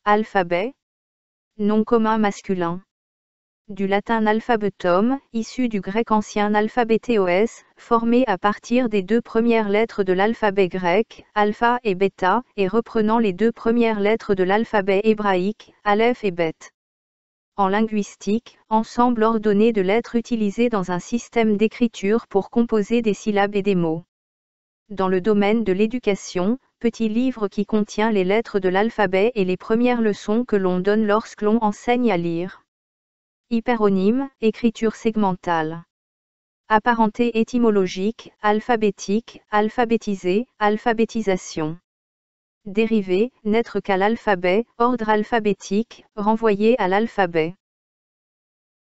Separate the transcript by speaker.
Speaker 1: Alphabet. Nom commun masculin. Du latin alphabetum, issu du grec ancien alphabétéos, formé à partir des deux premières lettres de l'alphabet grec, alpha et bêta, et reprenant les deux premières lettres de l'alphabet hébraïque, aleph et beth. En linguistique, ensemble ordonné de lettres utilisées dans un système d'écriture pour composer des syllabes et des mots. Dans le domaine de l'éducation, petit livre qui contient les lettres de l'alphabet et les premières leçons que l'on donne lorsque l'on enseigne à lire. Hyperonyme, écriture segmentale. Apparenté étymologique, alphabétique, alphabétisé, alphabétisation. Dérivé, n'être qu'à l'alphabet, ordre alphabétique, renvoyé à l'alphabet.